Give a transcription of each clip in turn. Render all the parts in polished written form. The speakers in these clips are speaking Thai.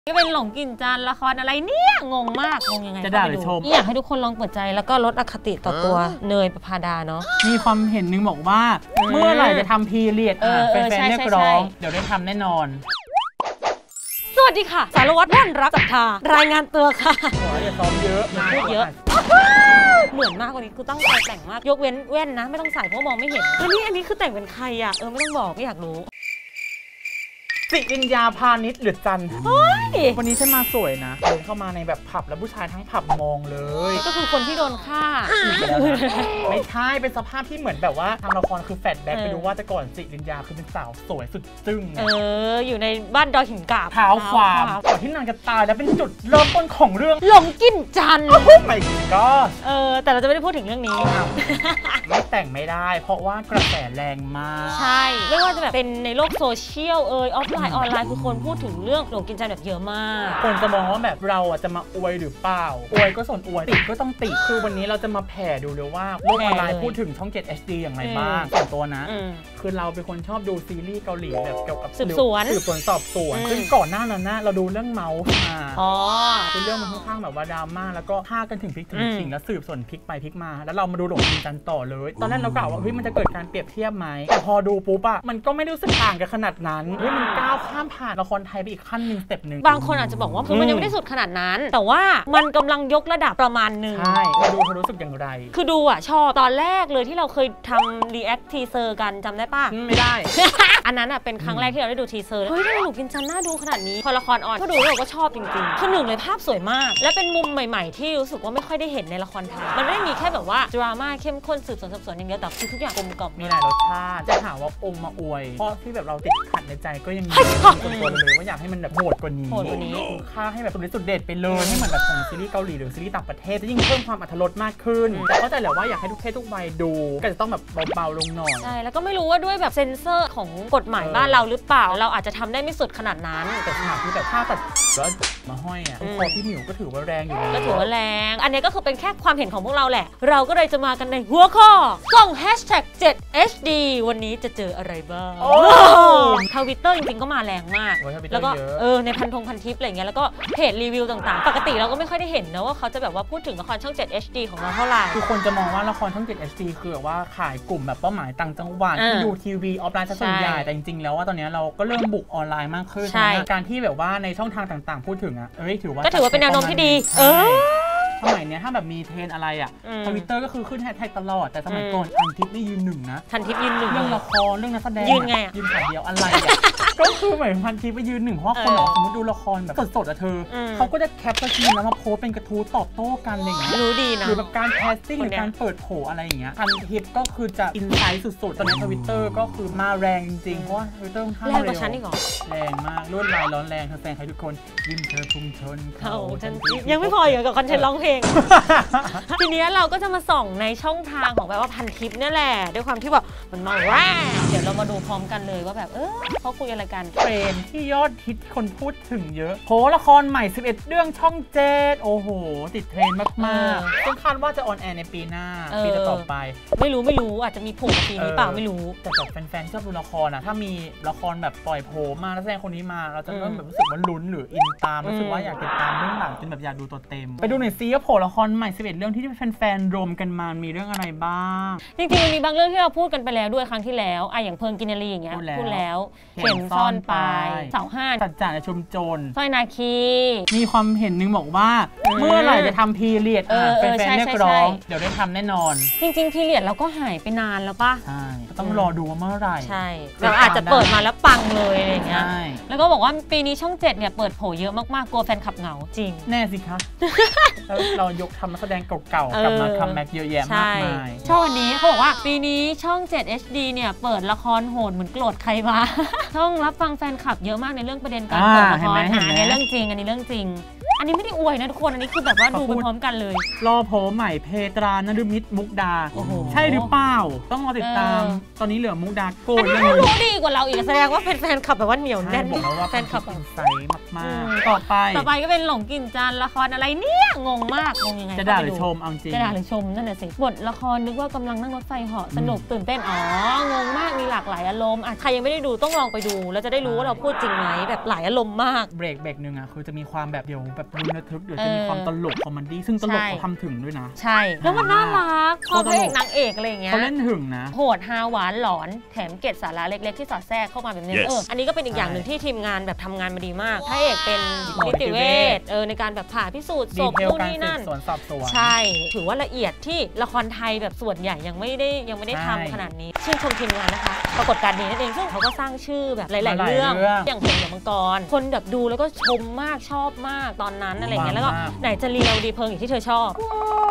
ก็เป็นหลงกลิ่นจันละครอะไรเนี่ยงงมากงงยังไงจะด่าหรือชมอยากให้ทุกคนลองเปิดใจแล้วก็ลดอคติต่อตัวเนยประภาดาเนาะมีความเห็นนึงบอกว่าเมื่อไหร่จะทำพีเรียดเป็นแฟนเรียกร้องเดี๋ยวได้ทำแน่นอนสวัสดีค่ะสารวัตรว่านรักศรัทธารายงานตัวค่ะอย่าซ้อมเยอะพูดเยอะเหมือนมากกว่านี้คือตั้งใจแต่งมากยกเว้นแว่นนะไม่ต้องใส่เพราะมองไม่เห็นอันนี้คือแต่งเป็นใครอ่ะไม่ต้องบอกไม่อยากรู้สิริญญาพาณิชย์หรือจันวันนี้ฉันมาสวยนะเดินเข้ามาในแบบผับแล้วผู้ชายทั้งผับมองเลยก็คือคนที่โดนฆ่าไม่ใช่เป็นสภาพที่เหมือนแบบว่าทางละครคือแฟลชแบ็กไปดูว่าแต่ก่อนสิริญญาคือเป็นสาวสวยสุดจึ้งอยู่ในบ้านดอยหินกาบเท้าความก่อนที่นางจะตายแล้วเป็นจุดเริ่มต้นของเรื่องหลงกลิ่นจันโอ้ไม่ก็แต่เราจะไม่ได้พูดถึงเรื่องนี้ไม่แต่งไม่ได้เพราะว่ากระแสแรงมากใช่ไม่ว่าจะแบบเป็นในโลกโซเชียลออฟไลน์ออนไลน์คือคนพูดถึงเรื่องหลงกลิ่นจันแบบเยอะมากคนจะมองว่าแบบเราจะมาอวยหรือเปล่าอวยก็ส่วนอวยติก็ต้องติคือวันนี้เราจะมาแผ่ดูเลยว่าโลกออนไลน์พูดถึงช่อง 7 HD อย่างไรบ้างส่วนตัวนะคือเราเป็นคนชอบดูซีรีส์เกาหลีแบบเกี่ยวกับสืบสวนสอบสวนซึ่งก่อนหน้านั้นนะเราดูเรื่องเมาส์มาคือเรื่องมันค่อนข้างแบบว่าดราม่าแล้วก็ฆ่ากันถึงพลิกถึงจริงแล้วสืบสวนพลิกไปพลิกมาแล้วเรามาดูหลงกลิ่นจันต่อเลยตอนนั้นเรากล่าวว่าเฮ้ยมันจะเกิดการเปรียบเทียบไหมแต่พอดูปุ๊บอะมันก็ไม่รู้สึกต่างกันขนาดนั้นเฮ้ยมันก้าวข้ามผ่านละครไทยไปอีกขั้นหนึ่งสเต็ปหนึ่งบางคนอาจจะบอกว่าคือมันยังไม่ได้สุดขนาดนั้นแต่ว่ามันกำลังยกระดับประมาณนึงใช่เราดูเขารู้สึกอย่างไรคือดูอ่ะชอบตอนแรกเลยที่เราเคยทำรีแอคทีเซอร์กันจำได้ป่ะไม่ได้อันนั้นอ่ะเป็นครั้งแรกที่เราได้ดูทีเซอร์เฮ้ยทำไมหนูกินจันน่าดูขนาดนี้พอละครออนก็ดูเราก็ชอบจริงๆคือหนึ่งเลยภาพสวยมากและเป็นมุมใหม่ๆที่รู้สึกว่าไม่ค่อยได้เห็นในละครไทยมันไม่ได้มีแค่แบบว่าดราม่าเข้มข้นสืบสวนสอบสวนอย่างเดียวแต่คือทุกอย่างกลมกล่อมมีหลายรสชาติจะหาว่าอมมาอวยเพราะที่แบบเราติดขัดในใจก็ยังมีส่วนตัวเลยว่าอยากให้มันแบบโหดกว่านี้ค่าให้แบบสุดเด็ดไปเลยให้เหมือนแบบของซีรีส์เกาหลีหรือซีรีส์ต่างประเทศจะยิ่งเพิ่มความอรรถรสมากขึ้นแต่เข้าใจแหละว่าอยากให้ทุกเพศทุกวัยดูก็จะต้องแบบเบาๆลงหน่อยใช่แล้วก็ไม่รู้ว่าด้วยแบบเซ็นเซอร์ของกฎหมายบ้านเราหรือเปล่าเราอาจจะทำได้ไม่สุดขนาดนั้นแต่ฉากที่แบบผ้าตัดแล้วมาห้อยอ่ะคอพี่หมิวก็ถือว่าแรงอยู่นะก็ถือว่าแรงอันนี้ก็คือเป็นแค่ความเห็นของพวกเราแหละเราก็เลยจะมากันในหัวข้อส่ง #7HD วันนี้จะเจออะไรบ้างทวิตเตอร์จริงๆก็มาแรงมากแล้วก็ในพันทิปอะไรเงี้ยแล้วก็เพจรีวิวต่างๆปกติเราก็ไม่ค่อยได้เห็นนะว่าเขาจะแบบว่าพูดถึงละครช่อง 7HD ของเราเท่าไหร่คือคนจะมองว่าละครช่อง 7HD คือแบบว่าขายกลุ่มแบบเป้าหมายต่างจังหวัดที่ดูทีวีออฟไลน์ซะส่วนใหญ่แต่จริงๆแล้วว่าตอนนี้เราก็เริ่มบุกออนไลน์มากขึ้นการที่แบบว่าในช่องทางต่างๆพูดถึงอ่ะถือว่าเป็นแนวโน้มที่ดีสมัยเนี้ยถ้าแบบมีเทรนอะไรอ่ะทวิตเตอร์ก็คือขึ้นแฮชแท็กตลอดแต่สมัยก่อนทันทิปนี่ยืนหนึ่งนะทันทิปยืนหนึ่งเรื่องละครเรื่องนักแสดงยืนไงยืนขาเดียวอะไรอ่ะก็คือเหมือนทันทิปไปยืนหนึ่งเพราะคนสมมติดูละครแบบสดๆอะเธอเขาก็จะแคปสกรีนแล้วมาโพสเป็นกระทู้ตอบโต้กันอะไรอย่างเงี้ยรู้ดีนะหรือแบบการแคสติ้งหรือการเปิดโผอะไรอย่างเงี้ยทันทิปก็คือจะอินไซต์สุดๆตอนนี้ทวิตเตอร์ก็คือมาแรงจริงเพราะว่าทวิตเตอร์ค่อนข้างแรงกว่าฉันอีกเหรอแรงมากลวดลายร้อนแรงเธอแซงใครทุกคนยิ้มเธอพุ่งชนเขาทันทิปยังไม่พออยู่กับคอนเทนต์ร้องเพลงทีนี้เราก็จะมาส่องในช่องทางของแบบว่าพันทิปนี่แหละด้วยความที่แบบมันมาแรงเดี๋ยวเรามาดูพร้อมกันเลยว่าแบบเขาคุยอะไรกันเทรนที่ยอดฮิตคนพูดถึงเยอะโหละครใหม่11เรื่องช่อง7โอ้โหติดเทรนมากๆต้องคาดว่าจะออนแอร์ในปีหน้าปีต่อไปไม่รู้อาจจะมีโผล่ปีนี้เปล่าไม่รู้แต่กับแฟนๆชอบดูละครถ้ามีละครแบบปล่อยโผล่มาแล้วแสดงคนนี้มาเราจะเริ่มแบบรู้สึกว่าลุ้นหรืออินตามรู้สึกว่าอยากติดตามเรื่องหลังจนแบบอยากดูตัวเต็มไปดูหน่อยซิว่าโผล่ละครใหม่11เรื่องที่แฟนๆรวมกันมามีเรื่องอะไรบ้างจริงๆมันมีบางเรื่องที่เราพูดกันไปแล้วด้วยครั้งที่แล้วอย่างเพลิงกินนารีอย่างเงี้ยพูดแล้วเข็มซ่อนปลายเสาห้าจัดจ่าชุมโจรสร้อยนาคีมีความเห็นนึงบอกว่าเมื่อไหร่จะทำพีเรียดเป็นแฟนเรียกร้องเดี๋ยวได้ทำแน่นอนจริงๆพีเรียดเราก็หายไปนานแล้วป่ะใช่ต้องรอดูว่าเมื่อไหร่ใช่เราอาจจะเปิดมาแล้วปังเลยอะไรอย่างเงี้ยแล้วก็บอกว่าปีนี้ช่อง7เนี่ยเปิดโผเยอะมากๆกลัวแฟนคลับเหงาจริงแน่สิคะแล้วเรายกทำนักแสดงเก่าๆกลับมาคัมแบ็กเยอะแยะมากมายช่องนี้เขาบอกว่าปีนี้ช่อง7 HD เนี่ยเปิดละครโหดเหมือนโกรธใครมาช่องรับฟังแฟนคลับเยอะมากในเรื่องประเด็นการเปิดละครในเรื่องจริงอันนี้เรื่องจริงอันนี้ไม่ได้อวยนะทุกคนอันนี้คือแบบว่าดูไปพร้อมกันเลยรอโผใหม่เพตรานฤมิตมุกดาใช่หรือเปล่าต้องรอติดตามตอนนี้เหลือมุกดาโกนยังรู้ดีกว่าเราอีกแสดงว่าเป็นแฟนคลับแบบว่าเหนียวแน่นบอกแล้วว่าแฟนคลับใสมากๆต่อไปก็เป็นหลงกลิ่นจันทร์ละครอะไรเนี่ยงงมากงงยังไงจะด่าหรือชมเอาจริงจะด่าหรือชมนั่นแหละสิบทละครนึกว่ากำลังนั่งรถไฟเหาะสนุกตื่นเต้นงงมากมีหลากหลายอารมณ์ใครยังไม่ได้ดูต้องลองไปดูแล้วจะได้รู้ว่าเราพูดจริงไหมแบบหลายอารมณ์มากเบรกนึงอ่ะคือจะมีความแบบเดี๋ยวแบบลุ้นระทึกเดี๋ยวจะมีความตลกคอมเมดี้ซึ่งตลกเขาทำถึงด้วยนะใช่แล้วมันน่ารักพอพระเอกนางเอกอะไรอย่างเงี้ยเขาเล่นถึงนะโหดฮาหวานหลอนแถมเกร็ดสาระเล็กๆที่สอดแทรกเข้ามาแบบนี้อันนี้ก็เป็นอีกอย่างหนึ่งที่ทีมงานแบบทำงานมาดีมากพระเอกเป็นนิติเวชในการแบบผ่าพิสูจน์ศพนู่นนี่นั่นใช่ถือว่าละเอียดที่ละครไทยแบบส่วนใหญ่ยังไม่ได้ทำขนาดนี้ชื่นชมทีมงานนะคะปรากฏการณ์นี้นั่นเองซึ่งเขาก็สร้างชื่อแบบหลายๆเรื่องอย่างหงส์มังกรคนแบบดูแล้วก็ชมมากชอบมากตอนนั้นอะไรเงี้ยแล้วก็ไหนจะเรียวดีเพิงอย่างที่เธอชอบ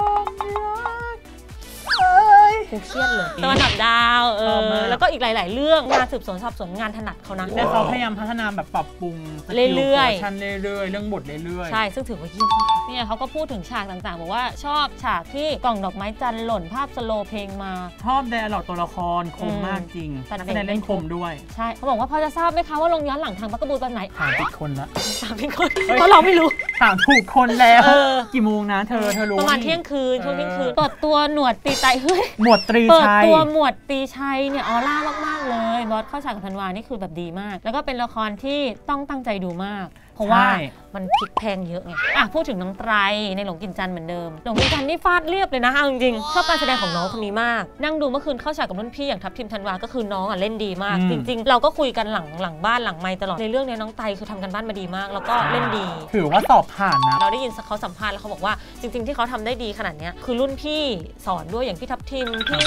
กูเครียดเลยตะวันดับดาวแล้วก็อีกหลายๆเรื่องงานสืบสวนสอบสวนงานถนัดเขานะแต่เขาพยายามพัฒนาแบบปรับปรุงเรื่อยๆชั้นเรื่อยๆเรื่องบทเรื่อยๆใช่ซึ่งถือว่าเยี่ยมเนี่ยเขาก็พูดถึงฉากต่างๆบอกว่าชอบฉากที่กล่องดอกไม้จันทร์หล่นภาพสโลเพลงมาชอบไดอะล็อกตัวละครคมมากจริงนักแสดงเล่นคมด้วยใช่เขาบอกว่าพอจะทราบไหมคะว่าลงย้อนหลังทางพักกระบูตอนไหนถามผิดคนละถามผิดคนเพราะเราไม่รู้ถามถูกคนแล้วกี่โมงนะเธอรู้ประมาณเที่ยงคืนช่วงเที่ยงคืนเปิดตัวหนวดตีไตเฮ้ยหมวดตรีชัยตัวหมวดตีชัยเนี่ยออร่ามากๆเลยบอสเข้าฉากกับธันวานี่คือแบบดีมากแล้วก็เป็นละครที่ต้องตั้งใจดูมากเพราะว่ามันพลิกแพงเยอะไงพูดถึงน้องไตรในหลงกลิ่นจันทร์เหมือนเดิมหลงกลิ่นจันทร์นี่ฟาดเรียบเลยนะจริงๆชอบการแสดงของน้องคนนี้มากนั่งดูเมื่อคืนเข้าฉากกับรุ่นพี่อย่างทัพทิมธันวาก็คือน้องเล่นดีมากจริงๆเราก็คุยกันหลังบ้านหลังไมค์ตลอดในเรื่องนี้น้องไตรคือทำกันบ้านมาดีมากแล้วก็เล่นดีถือว่าสอบผ่านนะเราได้ยินเขาสัมภาษณ์แล้วเขาบอกว่าจริงๆที่เขาทำได้ดีขนาดนี้คือรุ่นพี่สอนด้วยอย่างพี่ทัพทิมพี่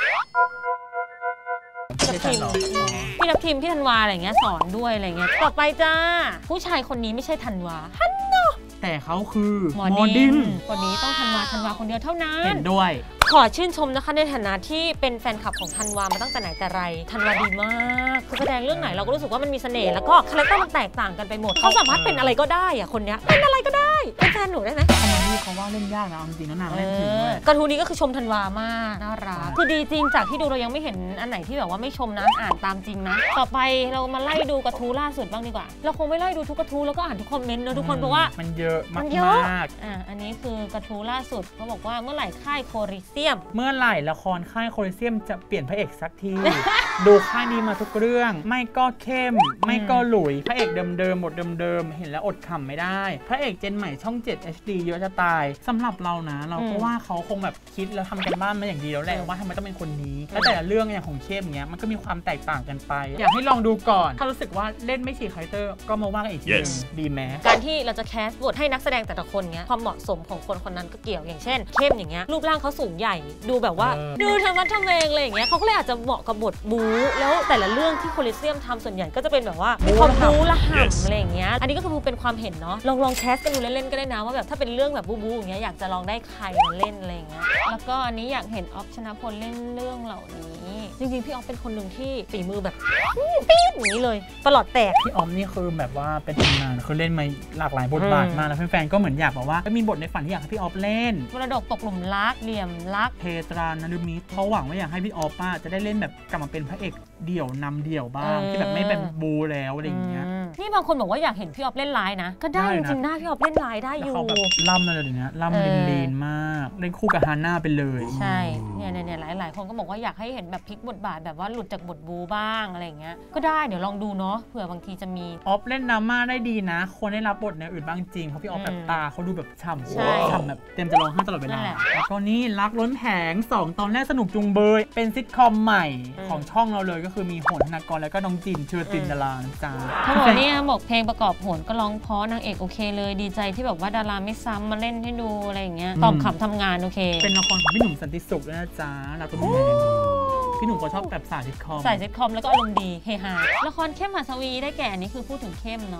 ทัพทิมพี่ธันวาอะไรเงี้ยสอนด้วยอะไรเงี้ยต่อไปจ้าผู้ชายคนนี้ไม่ใช่ธันวาแต่เขาคือหมอดินคนนี้ต้องธันวาคนเดียวเท่านั้นเห็นด้วยขอชื่นชมนะคะในฐานะที่เป็นแฟนคลับของธันวามาตั้งแต่ไหนแต่ไรธันวาดีมากคือแสดงเรื่องไหนเราก็รู้สึกว่ามันมีเสน่ห์แล้วก็คาแรคเตอร์มันแตกต่างกันไปหมดเขาสามารถเป็นอะไรก็ได้อะคนเนี้ยเป็นอะไรก็ได้เป็นแฟนหนูได้ไหมคอมเมดี้เขาว่าเล่นยากนะจริงๆแล้วนางเล่นถึงด้วยกระทู้นี้ก็คือชมธันวามากน่ารักคือดีจริงจากที่ดูเรายังไม่เห็นอันไหนที่แบบว่าไม่ชมนะอ่านตามจริงนะต่อไปเรามาไล่ดูกระทู้ล่าสุดบ้างดีกว่าเราคงไม่ไล่ดูทุกกระทู้แล้วก็อ่านทุกคอมเมนต์นะทุกคนเพราะว่ามันเยอะมากอันนี้คือกระทู้ล่าสุดเขาบอกว่าเมื่อไหร่ค่ายโคลิเซียมเมื่อไหร่ละครค่ายโคลิเซียมจะเปลี่ยนพระเอกสักที ดูค่ายนี้มาทุกเรื่องไม่ก็เข้มไม่ก็หลุยพระเอกเดิมๆบทเดิมๆเห็นแล้วอดขำไม่ได้พระเอกเจนใหม่ช่อง7 HD เยอะจะตายสำหรับเรานะเราก็ว่าเขาคงแบบคิดแล้วทำกันบ้านมาอย่างดีแล้วแหละว่าทำไมต้องเป็นคนนี้แล้วแต่ละเรื่องอย่างของเข้มเงี้ยมันก็มีความแตกต่างกันไปอยากให้ลองดูก่อนถ้ารู้สึกว่าเล่นไม่ฉีกคาแรคเตอร์ก็มาว่ากันอีกทีนึงดีไหมการที่เราจะแคสบทให้นักแสดงแต่ละคนเงี้ยความเหมาะสมของคนคนนั้นก็เกี่ยวอย่างเช่นเข้มอย่างเงี้ยรูปร่างเขาสูงใหญ่ดูแบบว่าดูธรรมะทำเองอะไรอย่างเงี้ยเขาก็เลยอาจจะเหมาะกับบทบู๊แล้วแต่ละเรื่องที่โคลิเซียมทำส่วนใหญ่ก็จะเป็นแบบว่ามีความบู๊ละห่ำอะไรอย่างเงี้ยอันนี้ก็คือเป็นความเห็นเนาะลองแคสกันดูเล่นๆก็ได้นะว่าแบบถ้าเป็นเรื่องแบบบู๊อย่างเงี้ยอยากจะลองได้ใครมาเล่นอะไรอย่างเงี้ยแล้วก็อันนี้อยากเห็นออฟชนะพลเล่นเรื่องเหล่านี้จริงๆพี่ออฟเป็นคนหนึ่งที่ฝีมือแบบปี๊ดอย่างนี้เลยประหลอดแตกพี่ออฟนี่คือแบบว่าเป็นตำนานคือเล่นมาหลากหลายบทบาทมากแล้วแฟนๆก็เหมือนอยากบอกว่ามีบทในฝันที่อยากให้พี่ออฟเล่นมรดกตกหลุมรักเหลี่ยมรักเพตรานฤมิตเขาหวังว่าอยากให้พี่ออฟจะได้เล่นแบบกลับมาเป็นพระเอกเดี่ยวนำเดี่ยวบ้างที่แบบไม่เป็นบูแล้วอะไรอย่างเงี้ยนี่บางคนบอกว่าอยากเห็นพี่ออฟเล่นร้ายนะก็ได้จริงๆหน้าพี่ออฟเล่นร้ายได้อยู่เขาแบบล่ำอะไรอย่างเงี้ยล่ำลีนมากเล่นคู่กับฮาน่าไปเลยใช่เนี่ยหลายคนก็บอกว่าอยากให้เห็นแบบพลิกบทบาทแบบว่าหลุดจากบทบูบ้างอะไรอย่างเงี้ยก็ได้เดี๋ยวลองดูเนาะเผื่อบางทีจะมีออฟเล่นดราม่าได้ดีนะคนได้รับบทในอื่นบ้างจริงเพราะพี่ออฟแบบตาเขาดูแบบฉ่ำแบบเต็มจะร้องไห้ตลอดเวลาแล้วก็นี่รักล้นแผง2ตอนแรกสนุกจุงเบยเป็นซิทคอมใหม่ของช่องเราเลยก็คือมีโหนธนากรแล้วก็น้องจินเชิญจินดาราจ้าเขาบอกนี่บอกเพลงประกอบโหนก็ร้องเพราะนางเอกโอเคเลยดีใจที่แบบว่าดาราไม่ซ้ำมาเล่นให้ดูอะไรอย่างเงี้ยตอบขำทำงานโอเคเป็นละครของพี่หนุ่มสันติสุขด้วยนะจ๊ะเราก็มีพี่หนุ่มเขาชอบแบบสายซิทคอมแล้วก็อารมณ์ดีเฮฮาละครเข้มหัสวีได้แก่อันนี้คือพูดถึงเข้มเนาะ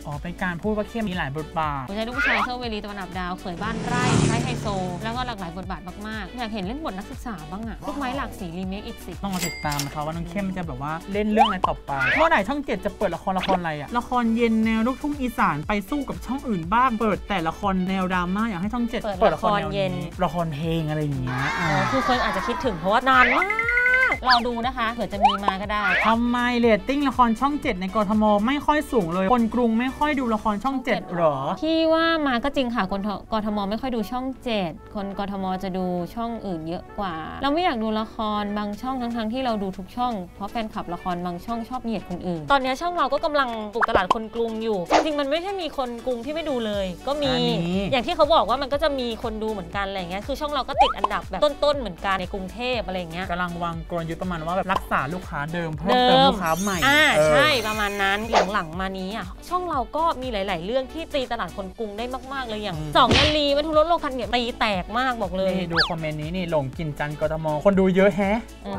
อ๋อเป็นการพูดว่าเข้มมีหลายบทบาทหัวใจลูกผู้ชายเซอร์เวลีตะวันอับดาวเขยบ้านไร่ไฮโซแล้วก็หลากหลายบทบาทมากๆอยากเห็นเล่นบทนักศึกษาบ้างอะลูกไม้หลากสีรีเมคอีก10 ต้องมาติดตามนะคะว่าน้องเข้มจะแบบว่าเล่นเรื่องอะไรต่อไปเมื่อไหร่ช่อง7จะเปิดละครอะไรอะละครเย็นแนวลูกทุ่งอีสานไปสู้กับช่องอื่นบ้างเปิดแต่ละครแนวดราม่าอยากให้ช่อง7เปิดละครเย็นละครเพลงอะไรอย่างเงี้ยคือคนอาจจะคิดถึงเพราะว่านานมากรอดูนะคะเผื่อจะมีมาก็ได้ทำไมเรตติ้งละครช่อง7ในกทมไม่ค่อยสูงเลยคนกรุงไม่ค่อยดูละครช่อง7หรอที่ว่ามาก็จริงค่ะคนกทมไม่ค่อยดูช่อง7คนกทมจะดูช่องอื่นเยอะกว่าเราไม่อยากดูละครบางช่องทั้งที่เราดูทุกช่องเพราะแฟนคลับละครบางช่องชอบเหยียดคนอื่นตอนนี้ช่องเราก็กำลังปลุกตลาดคนกรุงอยู่จริงๆมันไม่ใช่มีคนกรุงที่ไม่ดูเลยก็มีอย่างที่เขาบอกว่ามันก็จะมีคนดูเหมือนกันอะไรเงี้ยคือช่องเราก็ติดอันดับแบบต้นๆเหมือนกันในกรุงเทพอะไรเงี้ยกำลังวางกลยุทธ์ประมาณว่าแบบรักษาลูกค้าเดิมเพิ่มเติมลูกค้าใหม่ใช่ประมาณนั้นหลังๆมานี้ช่องเราก็มีหลายๆเรื่องที่ตีตลาดคนกรุงได้มากๆเลยอย่าง2นาลีมัทุรสโลคันเนี่ยตีแตกมากบอกเลยดูคอมเมนต์นี้นี่หลงกินจันกทมคนดูเยอะแฮะ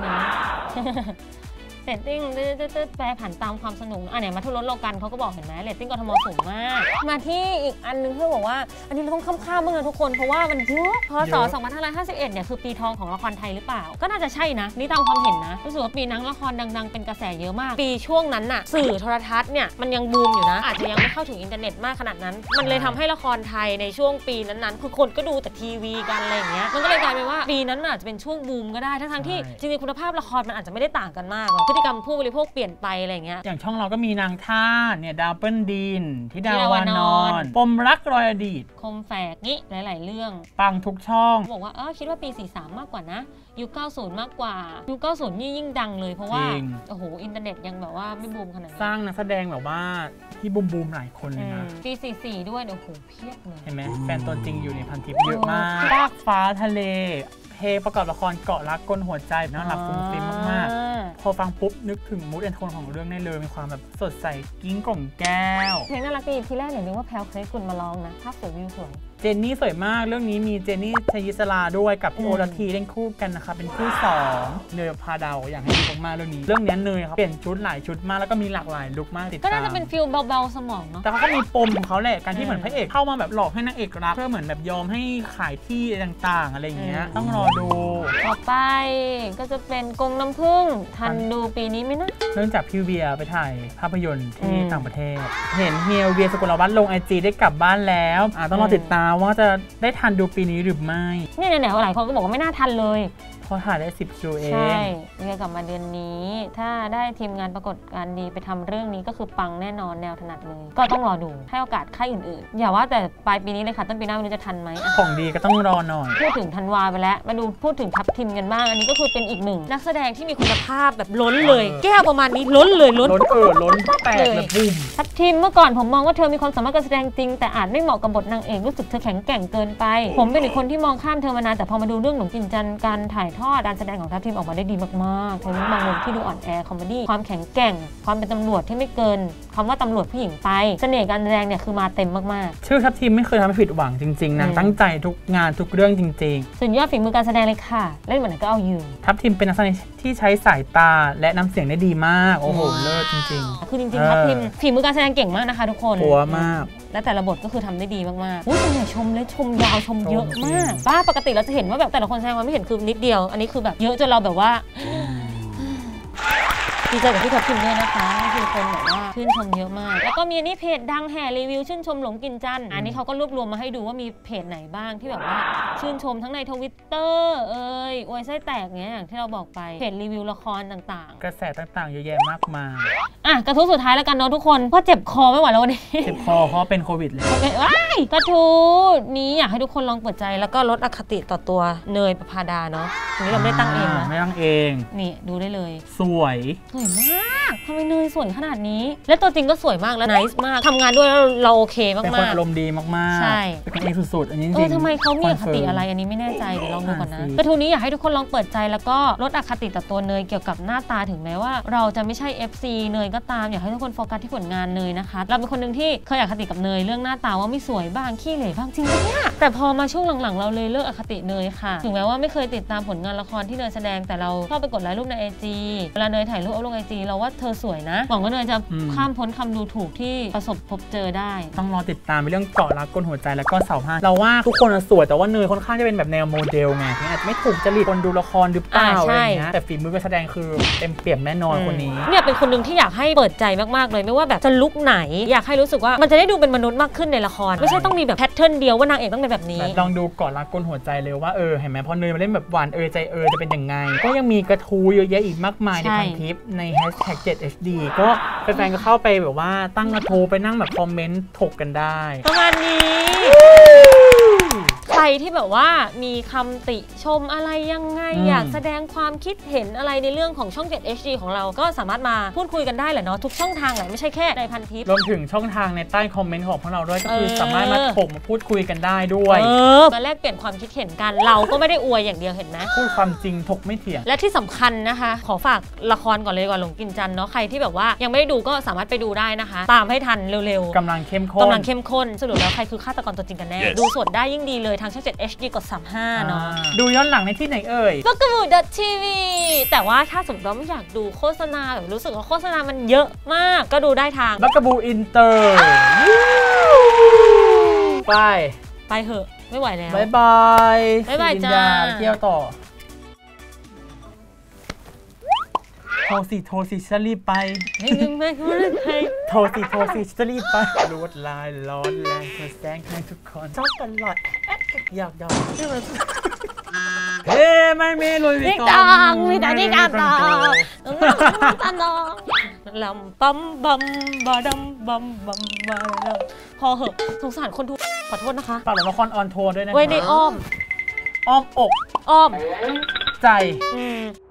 เรตติ้งแปรผันตามความสนุกเนี่ยมาทุรสโลกันเขาก็บอกเห็นไหมเรตติ้งกทมสูงมากมาที่อีกอันนึงที่บอกว่าอันนี้เราต้องข้ามบ้างนะทุกคนเพราะว่ามันเยอะพศ2551เนี่ยคือปีทองของละครไทยหรือเปล่าก็น่าจะใช่นะนี่ตามความเห็นนะรู้สึกว่าปีนั้นละครดังๆเป็นกระแสเยอะมากปีช่วงนั้นน่ะสื่อโทรทัศน์เนี่ยมันยังบูมอยู่นะอาจจะยังไม่เข้าถึงอินเทอร์เน็ตมากขนาดนั้นมันเลยทำให้ละครไทยในช่วงปีนั้นๆคือคนก็ดูแต่ทีวีกันอะไรอย่างเงี้ยมันก็เลยกลายเป็นว่าปีนั้นอาจจะเป็นช่วงบูมก็ได้ทั้งที่จริงๆคุณภาพละครมันอาจจะไม่ได้ต่างกันมากพฤติกรรมผู้บริโภคเปลี่ยนไปอะไรเงี้ยอย่างช่องเราก็มีนางท่าเนี่ยดาวเปิ้ลดีนที่ดาวานอนปมรักรอยอดีตคมแฝกนี่หลายๆเรื่องปังทุกช่องบอกว่าคิดว่าปี43มากกว่านะยุค90มากกว่ายุค90นี่ยิ่งดังเลยเพราะว่าโอ้โหอินเทอร์เน็ตยังแบบว่าไม่บูมขนาดนี้สร้างนักแสดงแบบว่าที่บูมหลายคนเลยนะปี44ด้วยโอ้โหเพียบเลยเห็นไหมแฟนตัวจริงอยู่ในพันทิปเยอะมากฟากฟ้าทะเลเพลงประกอบละครเกาะรักก้นหัวใจน่ารักฟุ้งฟิ้งมากๆพอฟังปุ๊บนึกถึงมูดแอนโทนของเรื่องได้เลยมีความแบบสดใสกิ้งก่องแก้วเพลงน่ารักดีทีแรกเนี่ยนึกว่าแพลวเคยกุลมาร้องนะภาพสวยวิวสวยเจนนี่สวยมากเรื่องนี้มีเจนนี่ชยิสลาด้วยกับพี่โอรัทีเล่นคู่กันนะคะเป็นคู่2เนยพาดาวอยากให้ดูมากๆเรื่องนี้เนยเขาเปลี่ยนชุดหลายชุดมากแล้วก็มีหลากหลายลุคมากติดตามก็น่าจะเป็นฟิลเบาๆสมองเนาะแต่เขาก็มีปมของเขาแหละการที่เหมือนพระเอกเข้ามาแบบหลอกให้นางเอกรักเพื่อเหมือนแบบยอมให้ขายที่ต่างๆอะไรอย่างเงี้ยต้องรอดูต่อไปก็จะเป็นกงน้ำผึ้งทันดูปีนี้ไหมนะเนื่องจากพี่เวียไปถ่ายภาพยนตร์ที่ต่างประเทศเห็นเฮียเวียสกุลวัฒน์ลง IG ได้กลับบ้านแล้วต้องรอติดตามว่าจะได้ทันดูปีนี้หรือไม่เนี่ยหลายคนก็บอกว่าไม่น่าทันเลยเพราะถ่ายได้10 คิวเองใช่เวียกลับมาเดือนนี้ถ้าได้ทีมงานปรากฏการณ์ดีไปทำเรื่องนี้ก็คือปังแน่นอนแนวถนัดเลยก็ต้องรอดูให้โอกาสค่ายอื่นๆอย่าว่าแต่ปลายปีนี้เลยค่ะต้นปีหน้าไม่รู้จะทันไหมของดีก็ต้องรอหน่อยพูดถึงธันวาไปแล้วมาดูพูดถึงทัพทิมกันบ้างอันนี้ก็คือเป็นอีกหนึ่งนักแสดงที่มีคุณภาพแบบล้นเลยแก้วประมาณนี้ล้นเลยล้นแตกเลยทัพทิมเมื่อก่อนผมมองว่าเธอมีความสามารถการแสดงจริงแต่อาจไม่เหมาะกับบทนางเอกรู้สึกเธอแข็งแกร่งเกินไปผมเป็นอีกคนที่มองข้ามเธอมานานแต่พอมาดูเรื่องหลงกินจันการถ่ายทอดการแสดงของทัพทิมออกมาได้ดีมากๆทั้งบางมุมที่ดูอ่อนแอคอมเมดี้ความแข็งแกร่งความเป็นตำรวจที่ไม่เกินคำว่าตำรวจผู้หญิงไปเสน่ห์การแสดงเนี่ยคือมาเต็มมากๆชื่อทัพทิมไม่เคยทำให้ผิดหวังจริงๆนางตั้งใจทุกงานทุกเรื่องจริงๆสุดยอดฝีมือการแสดงเลยค่ะเล่นเหมือนไหนก็เอาอยู่ทัพทิมเป็นนักแสดงที่ใช้สายตาและน้ำเสียงได้ดีมากโอ้โหเลิศจริงๆคือจริงๆทัพทิมฝีมือการแสดงเก่งมากนะคะทุกคนกลัวมากและแต่ละบทก็คือทำได้ดีมากๆส่วนใหญ่ชมเลยชมยาวชมเยอะมากป้าปกติเราจะเห็นว่าแบบแต่ละคนแสดงมาไม่เห็นคือนิดเดียวอันนี้คือแบบเยอะจนเราแบบว่าดีใจกับพี่ทัพทิมด้วยนะคะคือคนแบบว่าชื่นชมเยอะมากแล้วก็มีอันนี้เพจดังแห่รีวิวชื่นชมหลงกินจันอันนี้เขาก็รวบรวมมาให้ดูว่ามีเพจไหนบ้างที่แบบว่าชื่นชมทั้งใน Twitter อวยไส้แตกเงี้ยอย่างที่เราบอกไปเพจรีวิวละครต่างๆกระแสต่างๆเยอะแยะมากมายกระทู้สุดท้ายแล้วกันเนาะทุกคนเพราะเจ็บคอไม่ไหวแล้ววันนี้เจ็บคอเพราะเป็นโควิดเลยกระทู้นี้อยากให้ทุกคนลองเปิดใจแล้วก็ลดอคติต่อตัวเนยประภาดาเนาะทีนี้เราไม่ได้ตั้งเองนะไม่ตั้งเองนี่ดูได้เลยสวยมากทำไมเนยสวยขนาดนี้และตัวจริงก็สวยมากและไนซ์มากทำงานด้วยแล้วเราโอเคมากๆเป็นคนอารมณ์ดีมากๆใช่เป็นเองสุดๆอันนี้จริงทำไมเขามีอคติอะไรอันนี้ไม่แน่ใจเดี๋ยวลองดูก่อนนะกระทู้นี้อยากให้ทุกคนลองเปิดใจแล้วก็ลดอคติต่อตัวเนยเกี่ยวกับหน้าตาถึงแม้ว่าเราจะไม่ใช่ FC เนยก็ตามอยากให้ทุกคนโฟกัสที่ผลงานเนยนะคะเราเป็นคนหนึ่งที่เคยอคติกับเนยเรื่องหน้าตาว่าไม่สวยบ้างขี้เหร่บ้างจริงเนี่ยแต่พอมาช่วงหลังๆเราเลยเลิกอคติเนยค่ะถึงแม้ว่าไม่เคยติดตามผลงานละครที่เนยแสดงแต่เราเข้าไปกดไลค์รูปใน IG เวลาเนยถ่ายรูปเอาลง IG เราว่าเธธอสวยนะหวังว่าเนยจะข้ามพ้นคำดูถูกที่ประสบพบเจอได้ต้องรอติดตามเรื่องเกาะรักก้นหัวใจแล้วก็เสาห้าเราว่าทุกคนสวยแต่ว่าเนยค่อนข้างจะเป็นแบบแนวโมเดลไงอาจจะไม่ถูกจริตคนดูละครหรือเปล่าอะไรเงี้ยแต่ฝีมือการแสดงคือเต็มเปี่ยมแน่นอนคนนี้เนี่ยเป็นคนหนึ่งที่อยากให้เปิดใจมากๆเลยไม่ว่าแบบจะลุคไหนอยากให้รู้สึกว่ามันจะได้ดูเป็นมนุษย์มากขึ้นในละครไม่ใช่ต้องมีแบบแพทเทิร์นเดียวว่านางเอกต้องเป็นแบบนี้ลองดูเกาะรักก้นหัวใจเลยว่าเห็นไหมพอเนยมาเล่นแบบหวานใจจะเป็นยังไงก็ยังมีกระทู้เยอะแยะอีกมากมายในพันทิปใน #7HD ก็แฟนๆก็เข้าไปแบบว่าตั้งกระทู้ไปนั่งแบบคอมเมนต์ถกกันได้ประมาณนี้ใครที่แบบว่ามีคำติชมอะไรยังไงอยากแสดงความคิดเห็นอะไรในเรื่องของช่อง 7HD ของเราก็สามารถมาพูดคุยกันได้แหละเนาะทุกช่องทางแหละไม่ใช่แค่ในพันทิปรวมถึงช่องทางในใต้คอมเมนต์ของพวกเราด้วยก็คือสามารถมาถกมาพูดคุยกันได้ด้วยมาแลกเปลี่ยนความคิดเห็นกันเราก็ไม่ได้อวยอย่างเดียวเห็นไหมพูดความจริงถกไม่เถียงและที่สำคัญนะคะขอฝากละครก่อนเลยก่อนหลงกินจันเนาะใครที่แบบว่ายังไม่ได้ดูก็สามารถไปดูได้นะคะตามให้ทันเร็วๆกำลังเข้มข้นสรุปแล้วใครคือฆาตกรตัวจริงกันแน่ดูสดได้ยิ่งดีเลยทางช่อง 7HD กด35เนาะดูย้อนหลังในที่ไหน Bugaboo.tv แต่ว่าถ้าสมมติว่าไม่อยากดูโฆษณาแบบรู้สึกว่าโฆษณามันเยอะมากก็ดูได้ทาง Bugaboo Inter ไปเหอะไม่ไหวแล้วบ๊ายบายจ้าเที่ยวต่อโทรสิฉันรีบไปโทรสิฉันรีบไปรวดลายร้อนแรงเธอแซงให้ทุกคนชอบตลอดอยากเฮ้ไม่มีลุยวิตองมีแต่ที่การต่อตาน้องลำปั๊มบัมบาดัมบัมบัมบาดัมพอเหอะสงสารคนดูขอโทษนะคะฝากละครออนทัวร์ด้วยนะไว้ในอ้อมอกอ้อมใจ